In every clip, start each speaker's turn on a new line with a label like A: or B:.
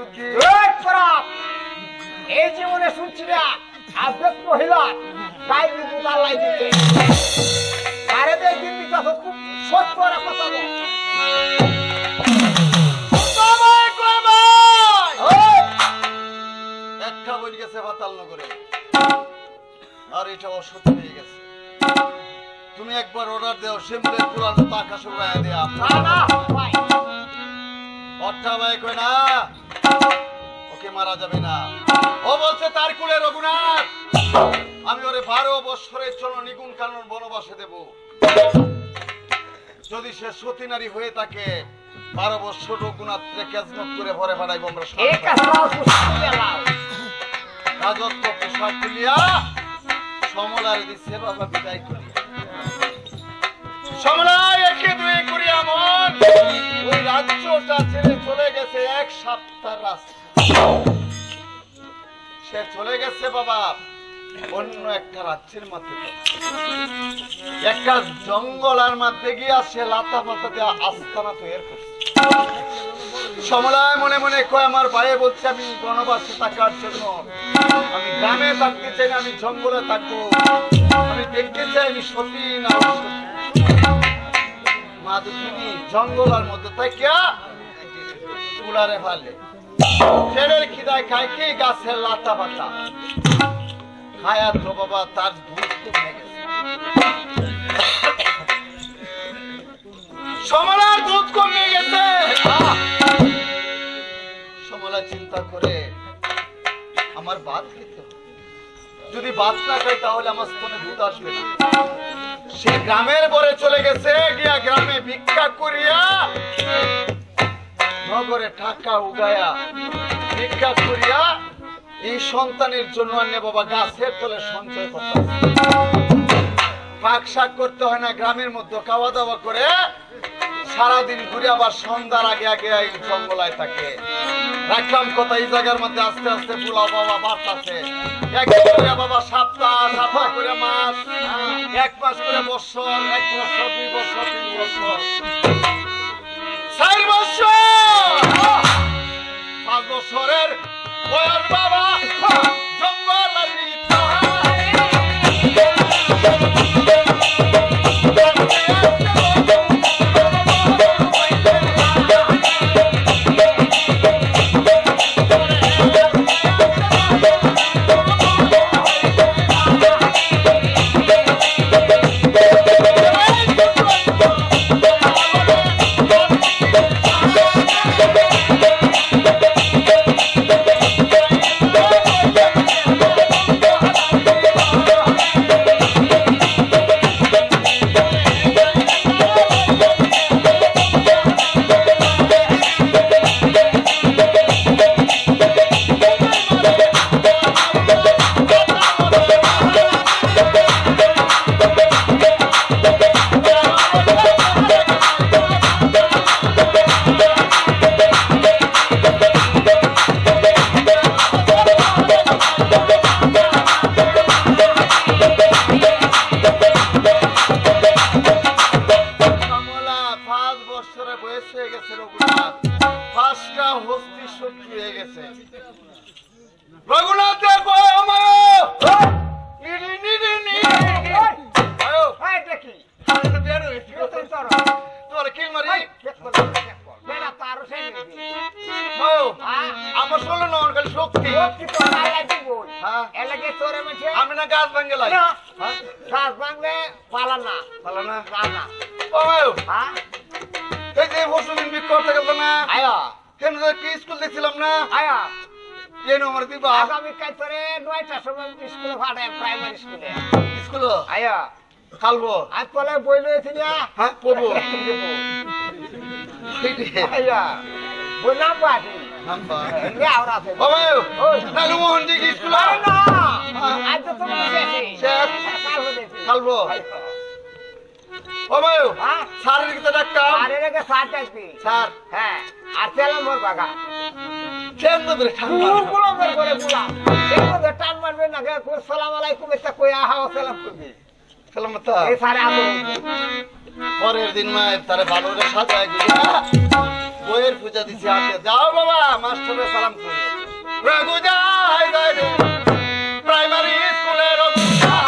A: কি ওই পরাপ এই জীবনে শুনছি না আজকে মহিলা গায়ে জুতা লাই দিতে আরে দেখ দিদি কথা খুব সত্য আর কথা বল
B: একটা বই গেছে পাতাল নগরে আর এটা অসত্য হয়ে গেছে তুমি একবার অর্ডার দাও শিমুলের পুরানো টাকা শুকায় দেয়া
A: না না ভাই
B: অর্থা ভাই কই না ওকে মারা যাবে না ও বলছে তার কুলে রঘুনাথ আমি ওরে 12 বছরের জন্য নিগুণ কানন বনবাসে দেব যদি সে সতী নারী হয়ে থাকে 12 বছর রঘুনাথকে কেজমত করে ভরে বানাইব আমরা
A: ঠিক আছে লাও কুস্তি লাও
B: রাজত্ব পোশাক তুলিয়া সমলারে দিছে বাবা বিদায় করিয়া সমলায় একে দুই করিয়া মন ওই রাজ্যটা ছেড়ে চলে গেছে এক সপ্তাহ রাস্তা সে চলে গেছে বাবা অন্য একটা রাজ্যের মধ্যে একটা জঙ্গলের মধ্যে গিয়া সে লাতা পাতা দিয়ে আস্তানা তৈরি করছে সমলায় মনে মনে কয় আমার ভাই বলছে আমি বনবাসে থাকার জন্য আমি গ্রামে থাকতে চাই না আমি জঙ্গলে থাকবো আমি দেখতে চাই আমি সতী না মা দুঃখিনী জঙ্গলের মধ্যে থাকিয়া কুলারে ফালে ছেড়ের খিদায় খায় কি গাছের লাতা পাতা খায়া তো বাবা তার দুধ কমে গেছে সমলার দুধ কমে গেছে সমলা চিন্তা করে আমার ভাত খেতে হবে যদি ভাত না খাই তাহলে আমার স্তনে দুধ আসবে না সে গ্রামের পরে চলে গেছে গিয়া গ্রামে ভিক্ষা করিয়া নগরে টাকা উগায়া ভিক্ষা করিয়া এই সন্তানের জন্য আনে বাবা গাছের তলে সঞ্চয় করতে পাক শাক করতে হয় না গ্রামের মধ্যে খাওয়া দাওয়া করে সারাদিন ঘুরে আবার সন্ধ্যার আগে আগে এই জঙ্গলায় থাকে রাখলাম কথা এই জায়গার মধ্যে আস্তে আস্তে পোলাও বাবা বাড়তাছে একদিন বাবা সপ্তাহ করে মাস 1 মাস করে বছর 1 বছর 2 বছর 3 বছর 4 বছর 5 বছরের বয়স বাবা জঙ্গলের খালবো আজ পরে বই লয়েছি না হ্যাঁ পড়বো বললাম পাঠি খালবো স্যার হ্যাঁ আর তেলাম মোর বাগা টান মারবে না সালাম আলাইকুম এটা কই আহা সালাম করবি পরের দিন মায়ের তারে ভালো করে সাজায় বইয়ের পূজা দিছি হাতে। যাও বাবা, মাস্টারের সালাম করি। রঘু যায় যায় রে প্রাইমারি স্কুলে রঘু যায়।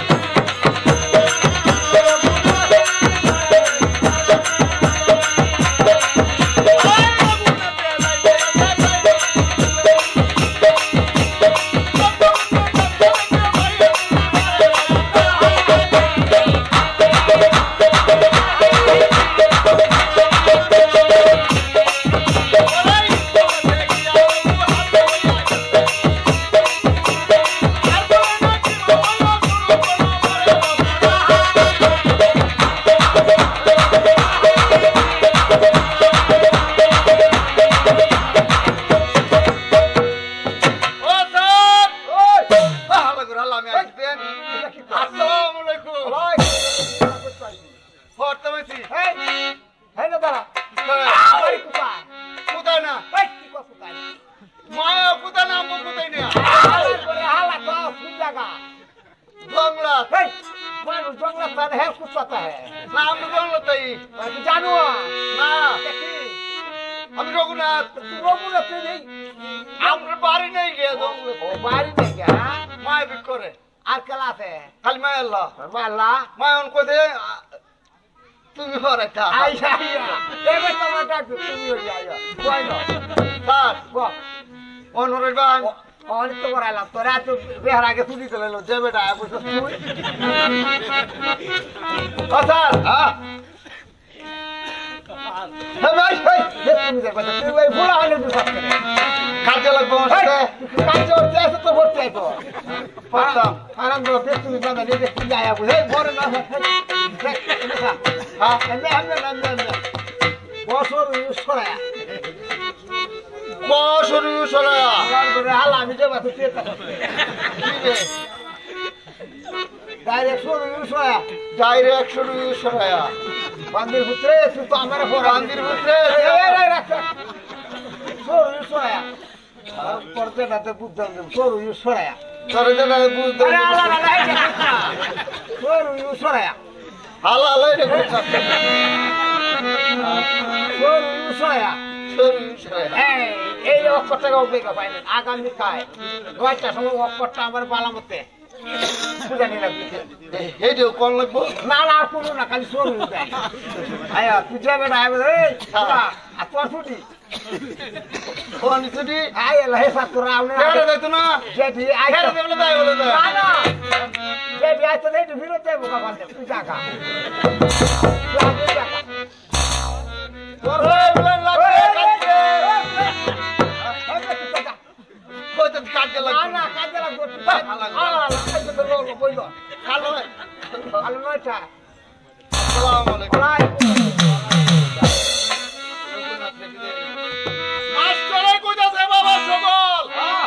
B: আগামীকাল 9টার সময় অক্ষরটা আমার বালা মতে পূজা নিয়ে লাগবে। এইটাও কোন লাগবো? না না আর কোনো না, খালি সরু দেয়। আয়া তুই যাবে না আর তোর ছুটি কোন ছুটি? আয় এলা হে সাত তোরা আউনে না যাইতো না যেটি আই খেলে দেবলে যাই বলে যায় না না যেটি আই তো এইটু বিরত দেব কা বলতে তুই জায়গা তুই জায়গা তোর হয়ে বলেন লাগে কাটছে কাজে লাগবে না না কাজে লাগবে ভালো লাগবে কাজে তো লোক কইলো ভালো ভালো নয়টা। আসসালামু আলাইকুম। মাস্টারে কইতাছে বাবা সকল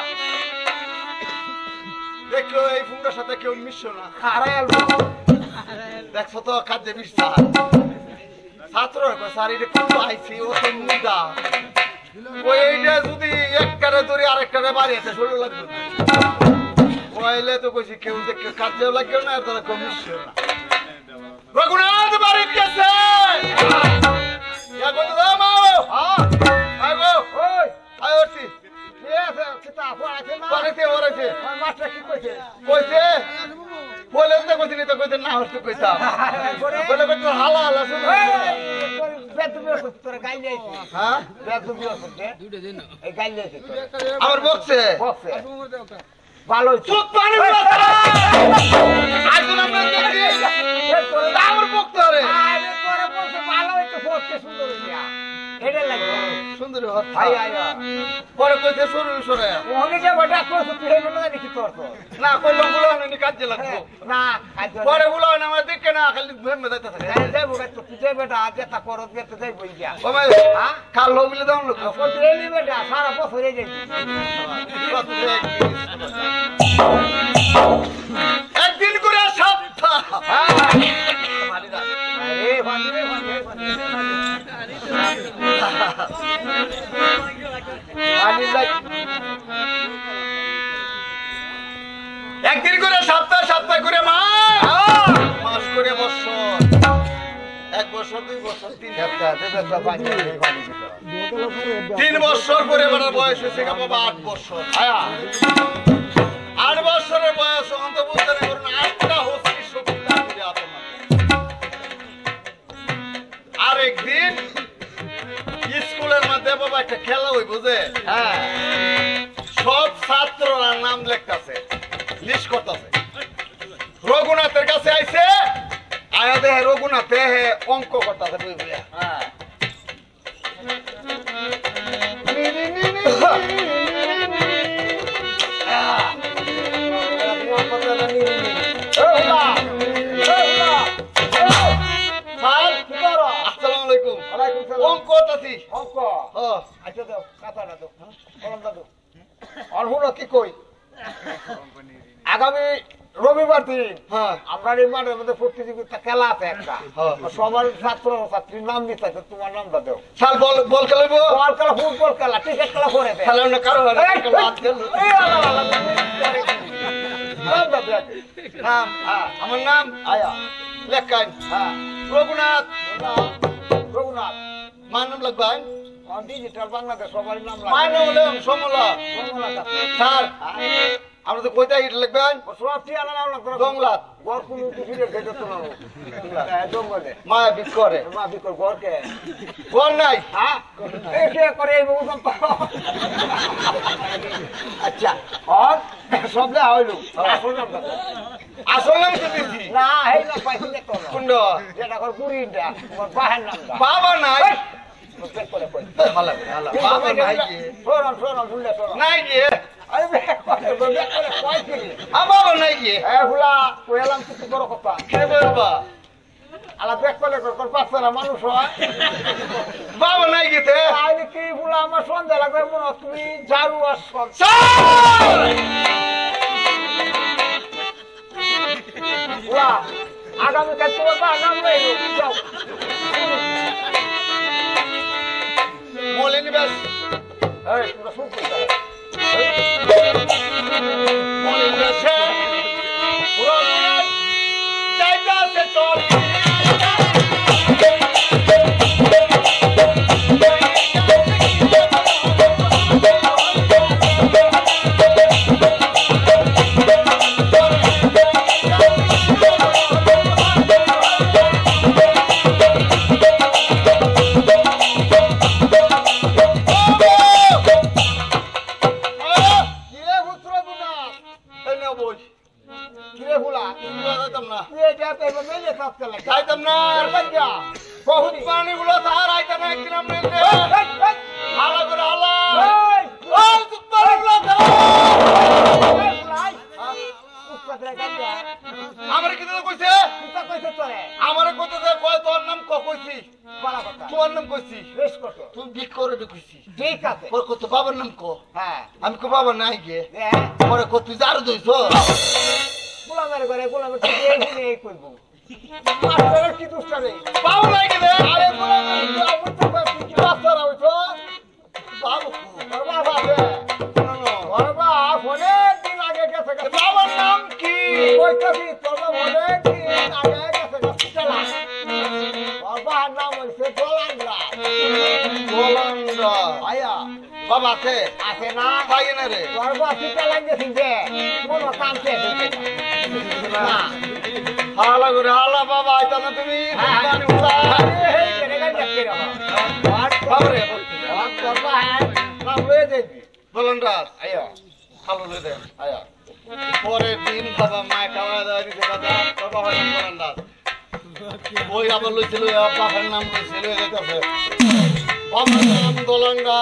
B: দেখো এই ফুঙ্গার সাথে কেউ মিশছো না। আরে দেখছো তো কাজে মিশছা ছাত্র স্যার এটা কোন আইছি ও তো মুদা ওইটা যদি একটারে ধরে আরেকটারে বাড়িয়েছে শরীর লাগবে না কইলে তো কইছি কেউ দেখে কাজেও লাগবে না আর তোরা কমিশন না। রঘুনাথ বাড়ি গেছে ইয়া কত দাও মাও হ্যাঁ আইগো ওই আইওছি কে আছে কিতা পড়াইছে না পড়াইছে ওরাইছে মাস্টার কি কইছে কইছে বলে তো কইছি তো কইতে না হচ্ছে কইতা বলে কইতে হালা হালা শুন তোর গাইলে আইছি হ্যাঁ বেদু বিয়ে করতে দুইটা দিন এই গাইলে আইছি আমার বক্সে বক্সে ভালো চুপ পানি আজ না আমরা দেখি আমার বক্স ধরে আরে তোর বক্সে ভালো হইতো বক্সে সুন্দর হইয়া এটা লাগবে সুন্দর হত আই আই পরে কইতে শুরু শুরু ওখানে যে বড় কোস তুই হলো না দেখি তোর তো না কইলো গুলো না কাজে লাগবো না কাজে পরে গুলো না আমার দেখে না খালি ঘুমে যাইতা থাকে যাই বড় তো তুই বেটা আজ তা করত গেতে যাই বই গিয়া ও ভাই হ্যাঁ কাল হইলে দাও লোক কত এলি বেটা সারা বছর হয়ে যাই একদিন করে সপ্তাহ হ্যাঁ আরে ভান্ডে ভান্ডে একদিন করে সপ্তাহ সপ্তাহ করে মাস করে বছর 1 বছর 2 বছর 3
A: একটা দেবে পানি পানি দিতে
B: 3 বছর পরে আমার বয়স হয়েছে বাবা 8 বছর
A: আয়া
B: 8 বছরের বয়স অন্ত বুঝতে না করুন 8টা হচ্ছে শক্তিটা দিবে আপনার আর একদিন স্কুলের মধ্যে বাবা একটা খেলা হই বুঝে
A: হ্যাঁ
B: সব ছাত্ররা নাম লিখতাছে লিস্ট করতেছে রঘুনাথের কাছে আইছে আয়া দেহে রঘুনাথে অঙ্ক করতেছে বুঝলি
A: হ্যাঁ
B: আসসালামু আলাইকুম অঙ্ক করতেছি
A: আচ্ছা দাও কাতাটা দাও কলমটা দাও অল্প কি কই আগামী রবিবার দিন
B: হ্যাঁ
A: আমরা এই মাঠের মধ্যে প্রতিযোগিতা খেলা আছে একটা
B: হ্যাঁ।
A: সবার ছাত্র ছাত্রীর নাম দিতে তোমার নামটা দেও
B: সাল বল বল খেলবো
A: বল খেলা ফুটবল খেলা ক্রিকেট খেলা করে দে
B: খেলার না কারো হয় না,
A: এই,
B: খেলা হাত খেলো।
A: এই, আল্লাহ, আল্লাহ, নামটা দে আগে।
B: নাম
A: হ্যাঁ
B: আমার নাম
A: আয়া
B: লেখান
A: হ্যাঁ
B: রঘুনাথ
A: রঘুনাথ
B: মার নাম লাগবেন
A: ডিজিটাল বাংলাদেশ সবার নাম
B: মার নাম হলো সমলা
A: লাগে
B: স্যার আমরা তো কইতা ইট লিখবেন
A: সব ঠিয়ানা নাম লাগবে
B: জংলাত
A: গড় কোনো ফিরে খেতে তো না জঙ্গলে
B: মায়া বিক করে
A: মা বিকর গড়কে
B: বল নাই
A: হ্যাঁ এই কে করে এই বহু আচ্ছা আর সবলে হইলো আসল নাম কত?
B: আসল নাম তো দিছি
A: না এই না পাইছি দেখো না
B: কুন্ড
A: যেটা কর গুরিটা তোমার বাহের নামটা
B: বাবা নাই
A: চেক করে কই
B: ভালো ভালো বাবা নাই কি
A: শোনো শোনো শুনলে শোনো
B: নাই কি
A: আরে বেক করে কই কি
B: বাবা নাই কি
A: এ হুলা কইলাম কিছু বড় কথা
B: কে বলবা
A: আলা বেক করে কর পাচ্ছে না মানুষ হয়
B: বাবা নাই কি তে
A: আইলে কি হুলা আমার সন্ধ্যা লাগবে মনে হয় তুমি ঝাড়ু আর সব হুলা আগামীকাল তোমার বা নাম রইলো যাও
B: মলিন ব্যাস
A: এই তোমরা শুন করতে
B: মলিন ব্যাসে রঘুনাথ যাইতাছে চল
A: কিরে পুত্র গুনা
B: এই নাও বই
A: কিরে হুলা
B: এগুলো যাইতাম না
A: তুই এটা পেবে মেলে থাকতে লাগে
B: যাইতাম না
A: যা
B: বহুত পানি গুলো তার আইতা না একদিন আমরা হালা করে হালা
A: এই
B: ওই তুই পানি গুলো আমার কি তো কইছে আমারে কইতে দে কয় তোর নাম কইছি তোর নাম কইছি তুই বিক করে কইছি
A: ঠিক আছে
B: ওর কত বাবার নাম কো
A: হ্যাঁ
B: আমি কো বাবা নাই গে পরে কত তুই জার দইছো
A: গোলামের ঘরে গোলামের থেকে এই শুনে এই করবো মাস্টারের কি দুষ্টা নেই
B: বাবা নাই গে রে
A: আরে গোলামের আমি তো তুই কি মাস্টার হইছো
B: বাবু
A: তোর বাবা আছে তোর বাবা অনেক দিন আগে গেছে
B: বাবার নাম কি
A: কইতাছি তোর বাবা অনেক দিন আগে গেছে চলা তোর বাবার নাম হইছে গোলামরা
B: গোলান্ডা
A: আয়া
B: বাবা আছে
A: আছে না
B: তাই না রে
A: তোর বাবা চিটা লাগিয়েছিস যে কোনো কাম শেষ হয়েছে না
B: হালা করে হালা বাবা আইতা না তুমি পানি উঠা বাবারে গোলান্ডা
A: আয়া
B: ভালো লই দে আয়া পরের দিন বাবা মায় খাওয়া দাওয়া দিতে বাবা বাবা হয় গোলান্ডা ওই আবার লইছিল বাবার নাম লইছিল যাইতাছে বাবার নাম গোলান্ডা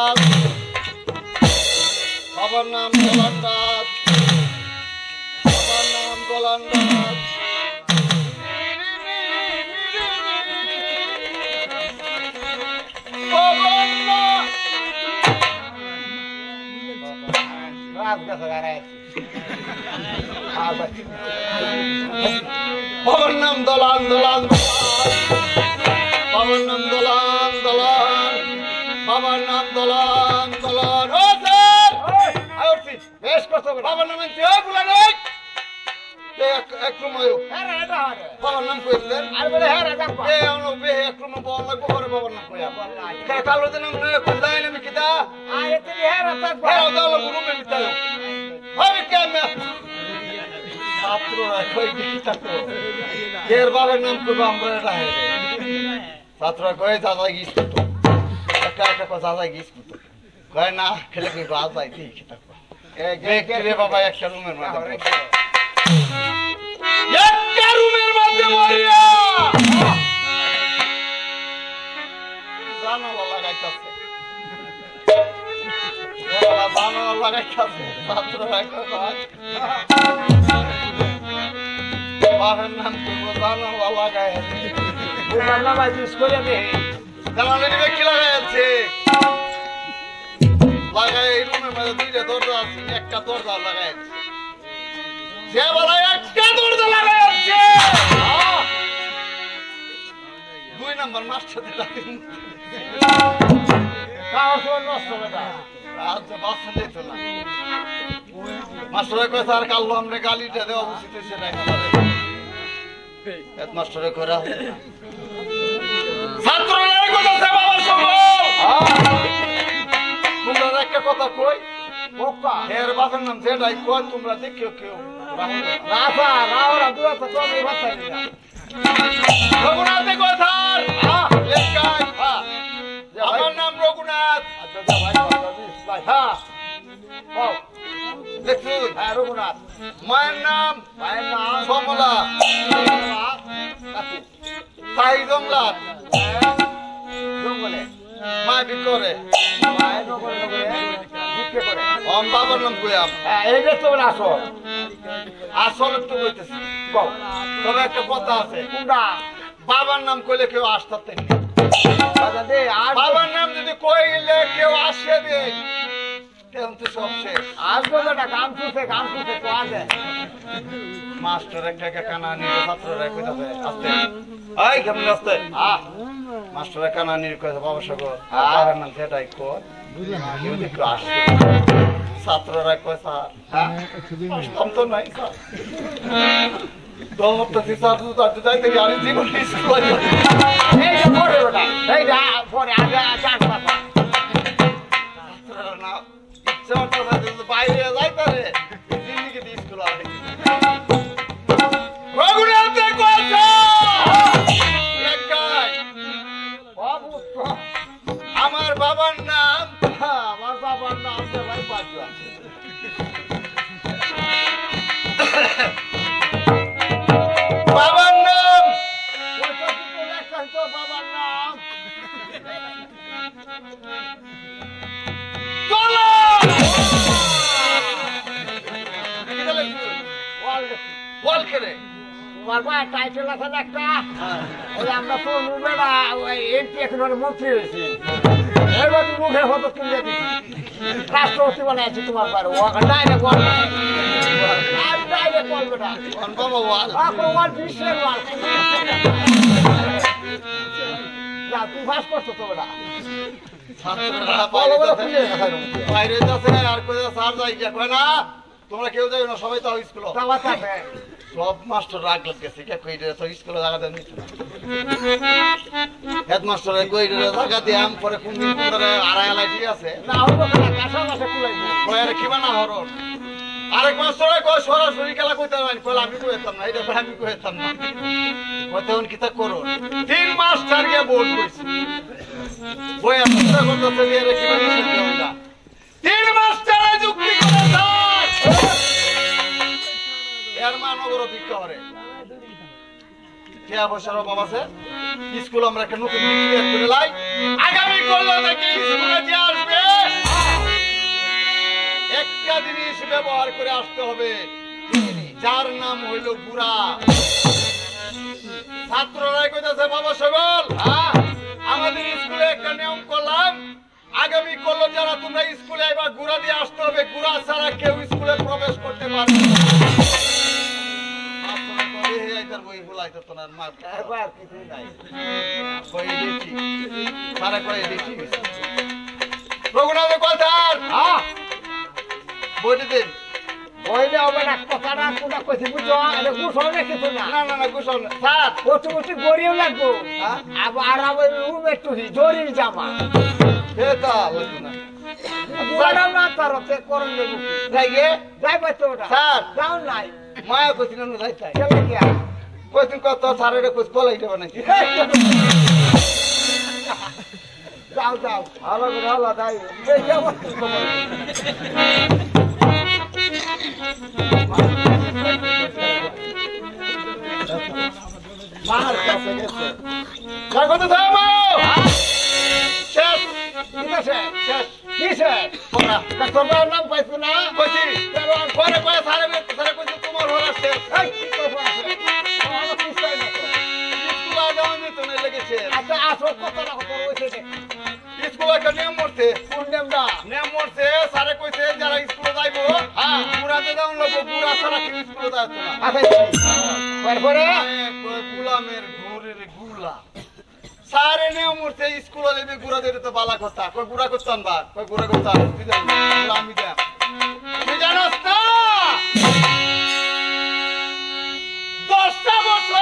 B: বাবার নাম গোলান্ডা বাবার নাম গোলান্ডা বাবার নাম দলান দলান বাবার নাম দলান দলান বাবার নাম দলান দলান ও স্যার
A: বেশ কষ্ট করে
B: বাবার নাম আনছি ও গুলা নেই এক রুম হইও
A: হ্যাঁ রে এটা হবে
B: বাবার নাম কইলেন
A: আর বলে হ্যাঁ রে দেখো
B: এ আমরা বে এক রুম বল লাগবো করে বাবার নাম কইয়া কালো দিন আমরা কোথায় এলাম কিতা
A: আয় তুমি হ্যাঁ রে দেখো
B: হ্যাঁ দাও রুমে বিতাও হয় কেন ছাত্ররা কই কিতা কো এর বাবার নাম কইবা আমরা এটা হে ছাত্ররা কই দাদা গিস তো একা একা কো দাদা গিস তো কয় না খেলে কি বাজ যাই ঠিক কিতা কো এ রে বাবা একটা রুমের মধ্যে একটা রুমের মধ্যে মরিয়া জানালা লাগাইতাছে এরা জানালা লাগাইতাছে ছাত্ররা কয় বাবার নাম তো জানালা লাগায়
A: তোমার নাম আজ স্কুলে দে
B: জানালা নিবে কি লাগাইছে লাগাই এই রুমের মধ্যে দুইটা দরজা আছে একটা দরজা লাগাইছে সে বলে একটা দরজা লাগাইছে দুই নাম্বার মাস্টার দিলা
A: কাজ নষ্ট বেটা
B: আচ্ছা বাসা দিত না মাস্টারের কথা আর কাল আমরা গালিটা দেওয়া উচিত সেটাই এক মাস্টারের করা ছাত্ররা কথা বাবা শোনো তোমরা একটা কথা কই
A: বোকা
B: এর বাবার নাম যেটাই কয় তোমরা দেখিও কেউ
A: রাসা রাওরা দুয়া তো তুমি ভাষা দিলা
B: রঘুনাথে কথার লেখাই আমার নাম রঘুনাথ
A: আচ্ছা যা ভাই কথা দিস ভাই হ্যাঁ ও
B: দেখুন
A: হ্যাঁ রঘুনাথ
B: মায়ের নাম
A: ভাইয়ের নাম
B: সমলা
A: কাকু
B: তাই জংলার
A: জঙ্গলে
B: মা বিকরে
A: ভাই নগরে নগরে ভিক্ষে করে
B: ওম বাবার নাম কইয়াম
A: হ্যাঁ এই যে তোমরা আসো
B: আসল একটু কইতেছি
A: কও
B: তবে একটা কথা আছে
A: কুন্ডা
B: বাবার নাম কইলে কেউ আসতে না
A: বাজা দে আর
B: বাবার নাম যদি কইলে কেউ আসে দে তেমন তো সব শেষ
A: আসবো বেটা কাম চুষে তো আসে
B: মাস্টার একটা কানা নিয়ে ছাত্ররা কইতাছে আস্তে এই কেমন আস্তে মাস্টার কানা নিয়ে কইতাছে বাবা সাগর বাবার নাম সেটাই কর কেউ দেখো আসে ছাত্ররা কয় স্যার কম তো নাই স্যার দমতে স্যার তো যাইতে গাড়ি জীবন স্কুল
A: এই যে পড়ে বেটা এই যে পরে আগে চাক পাতা
B: ছাত্ররা না ইচ্ছা করতে বাইরে যাইতে রে জিন্দিগি দিয়ে স্কুল আসে রঘুনাথে কথা লেখাই
A: অবুদ্ধ
B: আমার বাবার নাম
A: আমার বাবার নাম তো ভাই পাঁচ আছে
B: বাবার নাম
A: ওইটা তো লেখা তো বাবার নাম
B: চলো বল খেলে
A: তোমার ভাই টাইটেল আছে না একটা ওই আমরা তো নুবেরা ওই এমপি এখন মন্ত্রী হয়েছি এবার তুমি মুখের হতো তুলে দিচ্ছি রাষ্ট্রপতি বানাইছি তোমার বাড়ি ও ডাইরেক্ট ওয়াল আর ডাইরেক্ট ওয়াল বেটা
B: বাবা ওয়াল
A: আপনার ওয়াল বিশ্বের ওয়াল যা তুই ভাস করছো তো বেটা
B: ছাত্ররা
A: বলো বলো
B: বাইরে
A: খুলে
B: বাইরে যাচ্ছে আর কই স্যার যাই কয় না তোমরা কেউ যাই না সবাই তো স্কুল
A: দাওয়াত আছে
B: সব মাস্টার রাগ লাগছে কে কই রে তো স্কুলে জায়গা দেন হেডমাস্টারে কই রে জায়গা দিয়ে আম পরে কোন দিন ধরে আড়াই আলাই ঠিক আছে
A: না হলো না কাঁচা মাসে কুলাইছে
B: কয় আর কিবা না হরর আরেক মাস্টারে কয় সরাসরি খেলা কইতে পারেন কই আমি কইতাম না এটা আমি কইতাম না কইতে হন কিতা করো তিন মাস্টার কে বোর্ড কইছি বই আপনারা করতে রে কিবা না তিন মাস্টারে যুক্তি করে দাস এর মানগর ভিক্ষা করে কে অবসর বাবা আছে স্কুল আমরা একটা নতুন ক্লিয়ার করে লাই আগামী কল্লা থেকে স্কুলে যে আসবে একটা জিনিস ব্যবহার করে আসতে হবে যার নাম হইল গুড়া ছাত্ররাই কইতাছে বাবা সকল আমাদের স্কুলে একটা নিয়ম করলাম আগামী কল্লা যারা তোমরা স্কুলে আইবা গুড়া দিয়ে আসতে হবে গুড়া ছাড়া কেউ স্কুলে প্রবেশ করতে পারবে না বই ভুলাইতো তোনার মা
A: একবার কিছুই নাই
B: কই দিছি সারা কই দিছি রঘুনাথ কথার বইটি দিন
A: ওইটা হবে না কথাটা কোনটা কইছি বুঝছো এটা গুছানো কিছু না
B: না না না গুছাও না স্যার
A: কচু কচু গড়িও লাগবো
B: হ্যাঁ?
A: আর আবার রুমের টুহি জরির জামা
B: সেটা হইতো না
A: বড়াও না তারতে করন দেবো
B: যাই গে
A: যাই পাইতো ওটা
B: স্যার।
A: যাও নাই
B: মায়া কইছিল না যাইতে
A: চলে গিয়া
B: কইছিল কত স্যারের কইছ পলাইতে বানাইছি
A: যাও যাও
B: ভালো করে হলো তাই
A: এই যাবো
B: মার কাছে গেছে স্যার কত থামো শেষ
A: ঠিক আছে
B: শেষ
A: কিসে
B: পড়া
A: তোমার নাম পাইছো না
B: কইছি পরে কয় স্যারে কইছে তোমার হলো শেষ
A: এই কি করবো আছে আমার কিসে না
B: স্কুল আগাম তো না লেগেছে
A: আচ্ছা আসো কথাটা কত হইছে
B: স্কুল একটা নিয়ম মরছে
A: কোন নামটা
B: নিয়ম মরছে স্যারে কইছে যারা স্কুলে যাইবো হ্যাঁ পুরাতে দাও লাগবো পুরা সারা কেউ স্কুলে যাইতো না
A: আচ্ছা পরে
B: গুলামের ঘুরের গুলা সারে নিয়ম মরছে স্কুলে যাইবে গুড়া দিতে তো বালা কথা কই গুড়া করতাম বা কই গুড়া করতাম তুই জানিস আমি যা তুই জানাস না 10টা বছর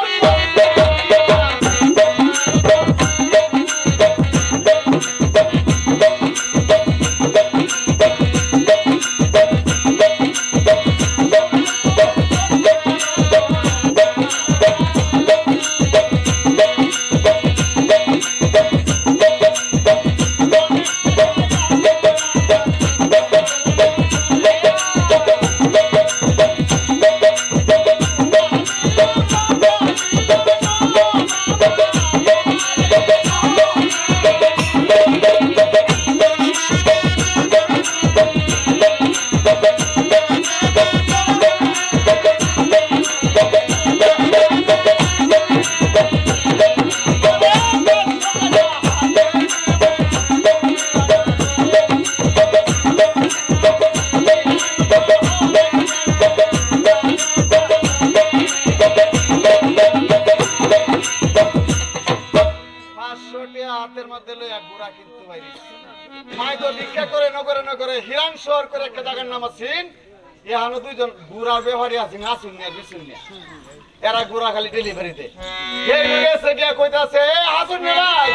B: হাতের মধ্যে লইয়া গুড়া কিন্তু বাইরে মাই তো ভিক্ষা করে নগরে হিরান শহর করে একটা জায়গার নাম আছেন এখানে দুইজন গুড়ার ব্যবহারী আছেন আসুন নিয়ে বিশুন নিয়ে এরা গুড়া খালি ডেলিভারিতে এই গেছে গিয়া কইতাছে হাসুন নে ভাই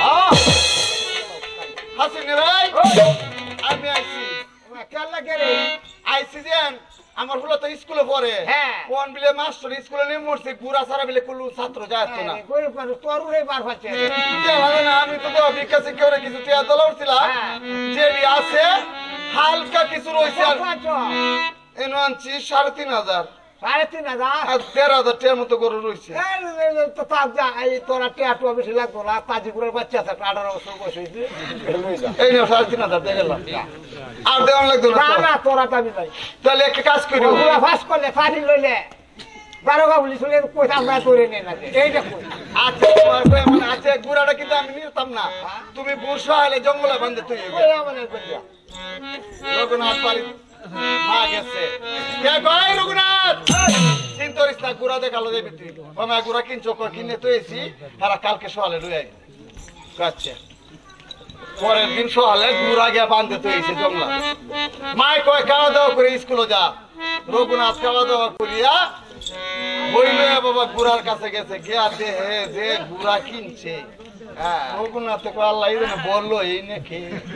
B: হাসুন নে ভাই আমি আইছি
A: কেন লাগে রে
B: আইছি যেন আমার হলো তো স্কুলে পড়ে
A: হ্যাঁ।
B: কোন বিলে মাস্টার স্কুলে নিয়ে মরছে গুড়া সারা বিলে কুলু ছাত্র যাচ্ছে না
A: গরিব মানুষ তোর বার হচ্ছে
B: আমি তো ভিক্ষা শিক্ষা করে কিছু টিয়া দলা উঠছিলাম
A: হ্যাঁ।
B: যে আছে হালকা কিছু রয়েছে আর এনে আনছি 3,500
A: 3,500
B: আর 13,000 টিয়ার মতো গরু রয়েছে
A: তোরা টেটু বেশি লাগবো না তাজিপুরের বাচ্চা আছে 18 বছর বয়স হয়েছে
B: এই নিয়ে 3,500 দিয়ে গেলাম আর দেওয়ান লাগতো
A: না
B: না
A: না তোরা দাবি নাই
B: তাহলে একটা কাজ করি
A: ওগুলা ফাঁস করলে ফাঁসি লইলে দারোগা পুলিশ হলে পয়সা আমরা করে নেই না এইটা কই
B: আচ্ছা তোমার কই মানে আচ্ছা গুড়াটা কিন্তু আমি নিতাম না তুমি বসা হলে জঙ্গলে বান্ধে তুই
A: ওই আমাদের কইয়া
B: রঘুনাথ বাড়ি মা গেছে কে কই রঘুনাথ চিন্তরিস না গুড়া দেখালো যাবি তুই আমি গুড়া কিনছো কিনে তো এসি তারা কালকে সকালে লই আই আচ্ছা পরের দিন সকালে গুড়া গিয়া বান্ধে তো এসে জঙ্গলা মাই কয় খাওয়া দাওয়া করে স্কুলে যা রঘুনাথ খাওয়া দাওয়া করিয়া বইলে বাবা গুড়ার কাছে গেছে গিয়া দেহে যে গুড়া কিনছে রঘুনাথ কয় আল্লাহ এই বললো এই নাকি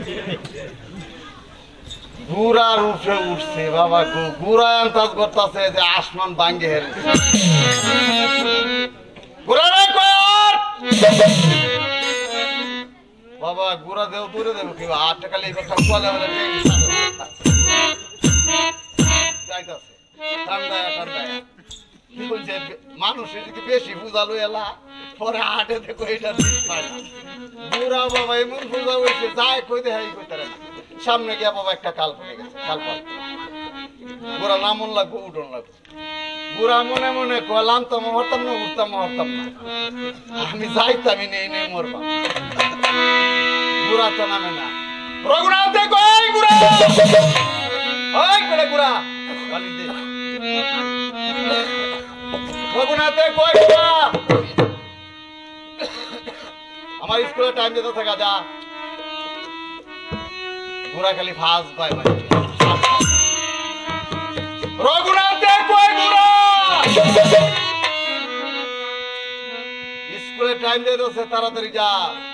B: গুড়ার উপরে উঠছে বাবা গুড়া আন্দাজ করতেছে যে আসমান ভাঙ্গে হেরে গুড়ারে কর বাবা গুড়া দেও দূরে দেবো কি 8 টাকা লেগে ঠাকুয়া বলে যাইতাছে ঠান্ডায় কি বলছে মানুষের যদি বেশি বুঝালো এলা পরে হাটে দেখো এটা ঠিক পায় না বুড়া বাবা এমন বুঝা হয়েছে যায় কই দেয় কইতে না সামনে গিয়া বাবা একটা কাল পড়ে গেছে কাল পড়ে বুড়া নামন লাগবো উঠন লাগবো বুড়া মনে মনে কলাম তো মরতাম না উঠতাম মরতাম না আমি যাইতামই নেই মরবা বুড়া তো নামে না রঘুনাথ দেখো এই বুড়া ওই করে বুড়া গালি দে রঘুনাথ কই বুড়া আমার স্কুলে টাইম দিতে থাকা যা বুড়া খালি ফাঁস পায় রঘুনাথ স্কুলে টাইম দিয়ে দিচ্ছে, তাড়াতাড়ি যা।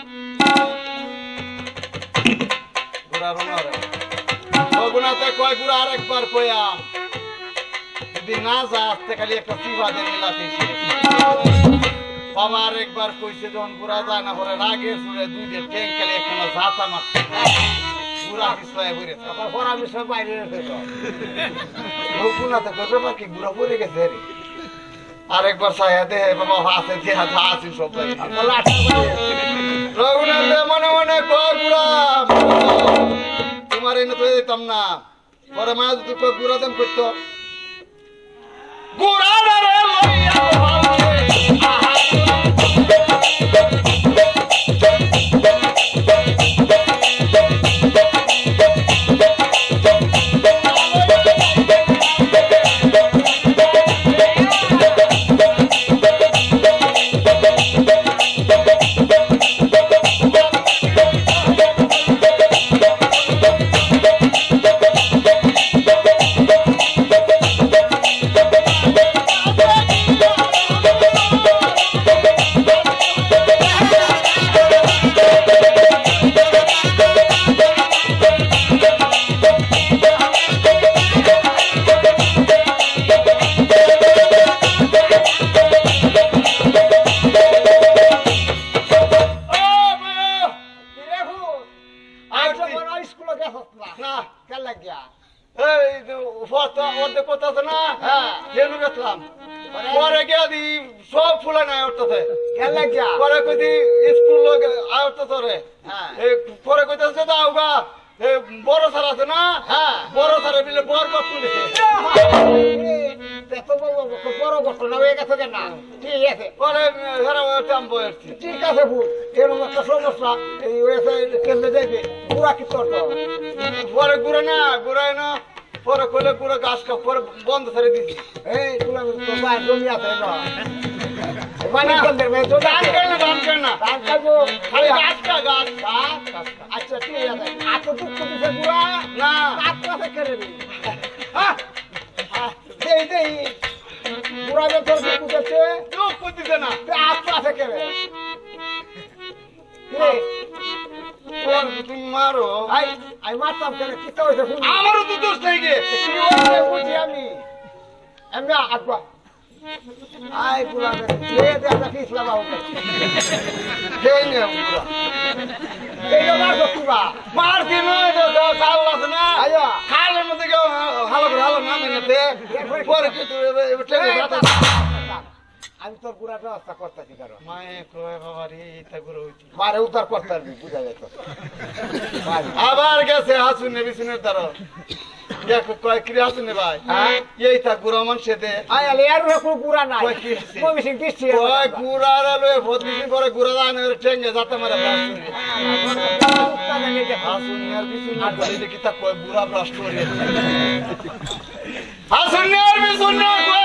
B: গুড়া রোনারে রঘুনাথে কয় গুড়া আরেকবার কয়া, যদি না যা আসতে খালি একটা সিফাদের মিলাতে বাবা আরেকবার কইছে, যখন গুড়া যায় না পরে রাগের সুরে দুই দিন ট্যাঙ্কালি একটা ঝাঁটা মারছে, গুড়া পিছলায় ঘুরে
A: পড়া বিষয় বাইরে এসেছো
B: রঘুনাথে কয় ব্যাপার কি গুড়া পড়ে গেছে রে। আরেকবার ছায়া দে বাবা হাতে দিয়ে হাতে সব রঘুনাথে মনে মনে কয় গুড়া তোমার এনে তো দিতাম না, পরে মা যদি কয় গুড়া দাম করতো গুড়া রে লইয়া পরে গিয়ে দি সব ফুলে নাই উঠতেছে পরে কইদি স্কুল আয়তেছে রে পরে কইতেছে দাও গা বড় স্যার আছে না বড় স্যারের বিলে বড় বাপ তুলেছে
A: বড় ঘটনা হয়ে গেছে না ঠিক আছে
B: পরে টাম্বো এসছি
A: ঠিক আছে ভুল এরকম একটা সমস্যা এই কেন্দ্রে যাইবে গুড়া কি তোর
B: পরে গুড়া না গুড়ায় না পরে কইলে গুড়া গাছ পরে বন্ধ ছেড়ে দিছি
A: এই তুলা জমি আছে না আচ্ছা ঠিক আছে এত দুঃখ দিছে বুড়া
B: না
A: কাছে কেড়ে নি দেই বুড়া যে তোর দুঃখ দিচ্ছে
B: দুঃখ দিছে না
A: আছে কেড়ে
B: তুমি মারো
A: আমি মারতাম কেন কি হয়েছে
B: আমারও তো দোষ নেই গে
A: বুঝি আমি এমনি আগুয়া আই বুড়া দে দেখা পিছলা বাবু
B: দেই না বুড়া
A: এই মার দোস্তুবা
B: মার কি নয় তো কাল আছে না
A: আয়া
B: খালের মধ্যে কেউ হালো করে হালো নামে নাতে পরে কিন্তু
A: আমি তোর গুড়া ব্যবস্থা করতেছি কারণ
B: মায়ে কয় বাবা রে তা গুড়া হইছে
A: মারে উদ্ধার করতে পারবি বুঝা যেত
B: আবার গেছে হাসুন নেবি শুনে তারা কয় ক্রিয়া শুনে ভাই এই তা গুড়া মানুষে দে
A: আয় আলে আর কোনো গুড়া নাই আমি সিং দিচ্ছি
B: কয় গুড়া রে ভর্তি করে গুড়া দান ঠেঙ্গে যাতে মারে হাসুন আর বিছুন না বলে দেখি তা কয় গুড়া ব্রাশ করে হাসুন আর বিছুন না কয়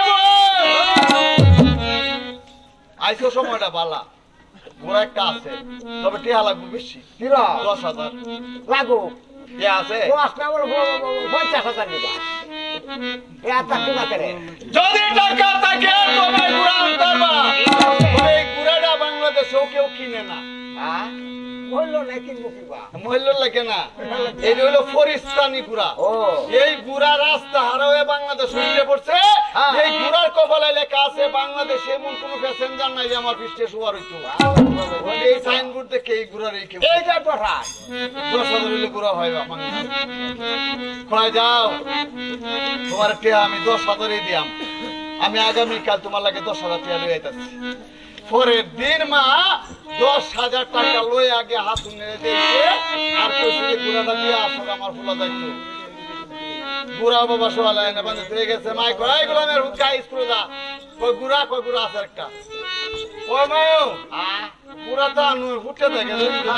B: আইসো সময়টা বালা গুড়া একটা আছে তবে টিহা লাগবে বেশি 10,000
A: লাগো
B: কে আছে
A: 50,000 নিবা এত টাকা করে
B: যদি টাকা থাকে তবে গুড়া আনতারবা এই গুড়াটা বাংলাদেশেও কেউ কিনে না
A: হ্যাঁ বললো না কিনবো কিবা
B: মহিলা লাগে না এই হলো ফরিস্তানি গুড়া এই গুড়া রাস্তা হারাওয়ে বাংলাদেশ উঠে পড়ছে এই গুড়ার কপালে লেখা আছে বাংলাদেশে এমন কোন প্যাসেঞ্জার নাই যে আমার পৃষ্ঠে শুয়ার হইতো এই সাইনবোর্ড দেখে এই গুড়ার এই কেউ
A: এইটা তো রাত
B: 10,000 হইলে গুড়া হয় বাংলা কয় যাও তোমার টিয়া আমি 10,000 দিয়াম আমি আগামীকাল তোমার লাগে 10,000 টিয়া লই আইতাছি পরের দিন মা 10,000 টাকা লই আগে হাত নিয়ে দিয়েছে আর কইছে যে গুড়াটা দিয়ে আসো আমার ফুলা যাইতো গুড়া বাবা সোয়ালা এনে বান্ধে হয়ে গেছে মাই কয় গোলামের হুদকা স্কুলে যা কই গুড়া আছে একটা ও মায়ো গুড়া তো আনু হুটে থাকে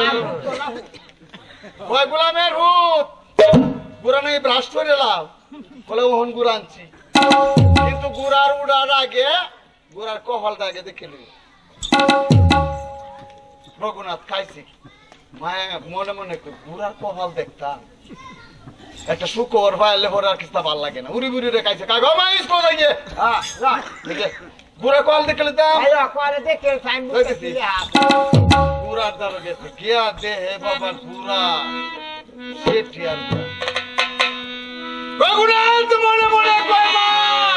B: কই গোলামের হুদ গুড়া নাই ব্রাশ করে লাও বলে ওহন গুড়া আনছি কিন্তু গুড়ার উড়ার আগে গুড়ার কপালটা আগে দেখে নিই রঘুনাথ খাইছি মায়া মনে মনে গুড়ার কপাল দেখতাম একটা শুকর পাইলে পরে আর কিছু ভালো লাগে না উড়ি বুড়ি রে খাইছে কাগো মা স্কুল যাইয়ে
A: হ্যাঁ না
B: দেখে বুড়া কল দেখলে দাম
A: আইয়া করে দেখে সাইন বুঝতে দিলে
B: বুড়ার দ্বারা গেছে গিয়া দে হে বাবা বুড়া সেটি আর রঘুনাথ মনে মনে কয় মা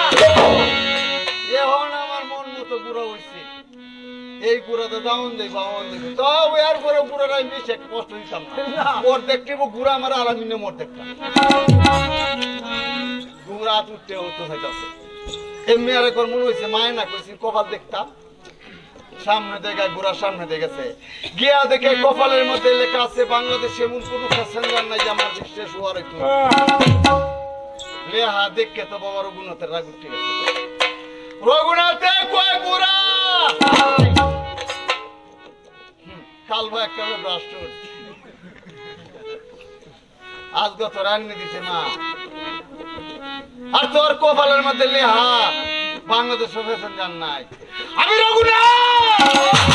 B: এখন আমার মন মতো বুড়া হইছে এই বুড়াতে দাউন দেই বাউন দেই তবে আর পরে বুড়ারাই বেশি কষ্ট দিতাম না ওর দেখতে বুড়া আমার আলামিনে মোর দেখতাম বুড়া তুটে হতো হইতাছে এমনি আর একবার মনে হয়েছে মায় না কইছি কপাল দেখতাম সামনে দেখায় বুড়া সামনে দেখেছে গিয়া দেখে কপালের মধ্যে লেখা আছে বাংলাদেশ এমন কোন প্যাসেঞ্জার নাই যে আমার দৃষ্টি শোয়ার একটু লেহা দেখে তো বাবার রঘুনাথের রাগ উঠে গেছে রঘুনাথে কয় বুড়া কালবা একটা ব্রাস্ট করছে আজ গত রান্নি দিছে মা আর তোর কপালের মধ্যে লেহা বাংলাদেশ প্যাসেঞ্জার নাই আমি রঘুনাথ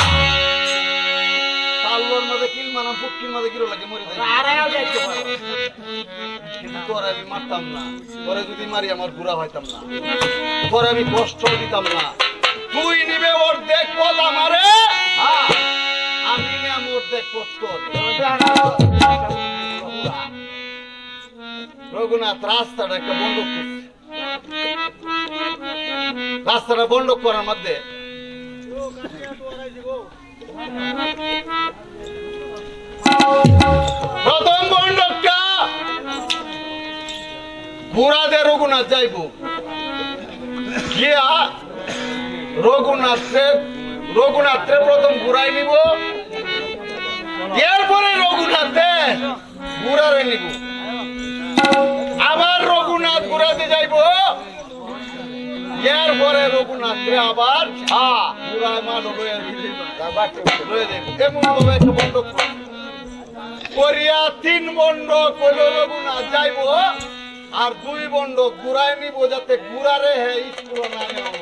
B: কাল্লোর মধ্যে কিল মানাম ফুটকির মধ্যে কিলো লাগে মরে যায়
A: আড়াইও যাইতে পারো
B: কিন্তু তোরে আমি মারতাম না তোরে যদি মারি আমার বুড়া হইতাম না তোরে আমি কষ্ট দিতাম না তুই নিবে ওর দেখ পথ আমারে আমি নিয়ে ওর দেখ পথ তোর রঘুনাথ রাস্তাটা একটা বন্ধক করছে রাস্তাটা বন্ধক করার মধ্যে প্রথম বন্ধকটা বুড়াদের রঘুনাথ যাইব গিয়া রঘুনাথে প্রথম ঘুরাই নিব এরপরে রঘুনাথে ঘুরারে নিব আবার রঘুনাথ ঘুরাতে যাইব এরপরে রঘুনাথে আবার ঘুরায় মান এমন ভাবে একটা বন্ধক করিয়া 3 বন্ধক হইল রঘুনাথ যাইব আর 2 বন্ধক ঘুরাই নিব যাতে ঘুরারে হে স্কুল না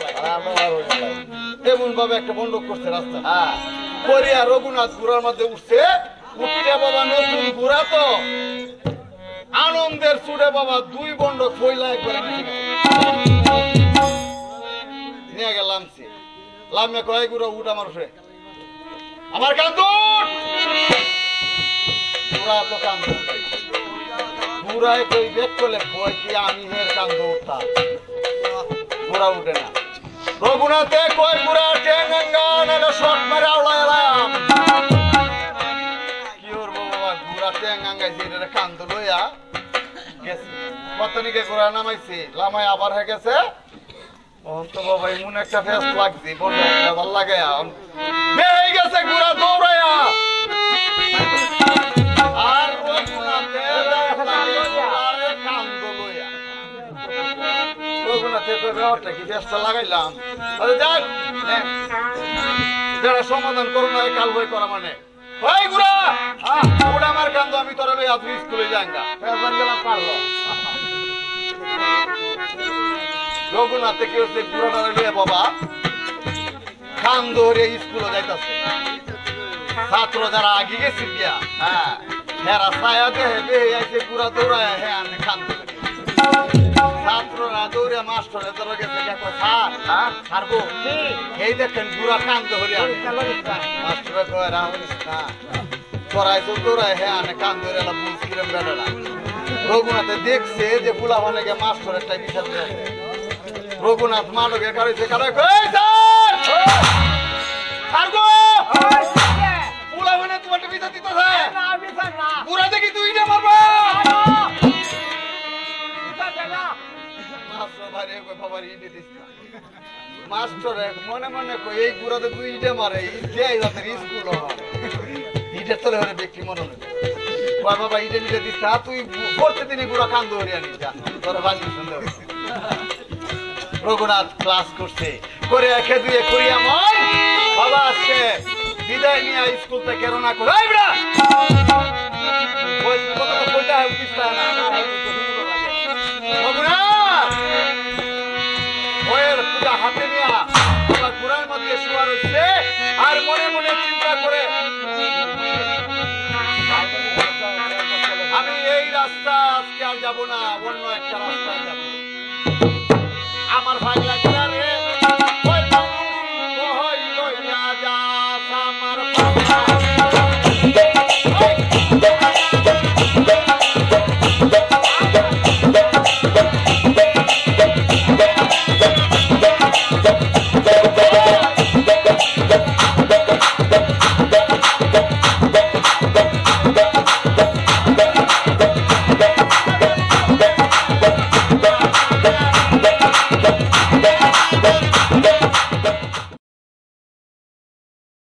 B: এমন ভাবে একটা বন্ধক করছে রাস্তা করিয়া রঘুনাথ ঘুরার মধ্যে উঠছে উঠতে বাবা নতুন ঘুরা তো আনন্দের চুড়ে বাবা 2 বন্ধক পয়লা একবার নিয়ে গেলাম লামে কয় গুড়া উঠ আমার উঠে আমার কান্দুট পুরা তো কান্দুট পুরাই কই বেক করলে ভয় কি আমি হের কান্দ উঠতাম পুরা উঠে না রঘুনাথে কয় পুরা টেঙ্গা নালে শট মারে আওলাইলাম কি করবো বাবা পুরা টেঙ্গা জিরে কান্দ লইয়া গেছে পত্নীকে ঘোরা নামাইছে লামাই আবার হয়ে গেছে তো বাবা এমন একটা ফেস লাগছে বন্ধ ভাল লাগে বেয়ে গেছে ঘোরা দৌড়াইয়া আর লাগাইলাম যারা সমাধান করো না কাল বই করা মানে আমার কান্দ আমি তোরা স্কুলে যাঙ্গা পারলো রঘুনাথে কি হচ্ছে বুড়াটা লইয়া বাবা খান ধরে স্কুলে যাইতাছে ছাত্র যারা আগে গেছিল গিয়া হেরা ছায়া দেহে বেহে আইছে বুড়া দৌড়ায় হ্যাঁ আমি খান ধরে ছাত্ররা দৌড়ে মাস্টরে ধরে গেছে দেখো ছাড়বো এই দেখেন বুড়া খান ধরে মাস্টরে কয় রাহুলিস না তোরাই তো দৌড়ায় হ্যাঁ আমি কান ধরে এলাম বুঝছিলাম বেড়ালা রঘুনাথে দেখছে যে বুড়া মানে মাস্টর একটা বিষয় রঘুনাথ মানবে কারণে কারণে বুড়া মানে তোমার বিচার দিতে বুড়া দেখি তুই না মারবা মাস্টার মনে মনে এই বুড়াতে তুই ইটে মারে স্কুল ইটের তলে হলে ব্যক্তি মনে হয় বাবা ইটে নিতে দিস তুই পড়তে দিনে বুড়া কান্দ হরিয়া নিস তোর বাজি সুন্দর রঘুনাথ ক্লাস করছে করে একে দুয়ে করিয়া মন বাবা আসছে বিদায় নিয়ে স্কুল থেকে রওনা করে হাতে নিয়ে ঘোড়ার মধ্যে শোয়া রয়েছে আর মনে মনে চিন্তা করে আমি এই রাস্তা আজকে আর যাব না, অন্য একটা রাস্তায় যাব। আমার ভাগ লাগবে রে, ওই মানুষ কই লইয়া যাস আমার পাগলা।